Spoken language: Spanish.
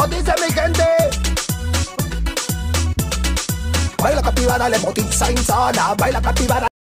como dice mi gente. Baila captivada, le motiza insana. Baila captivada.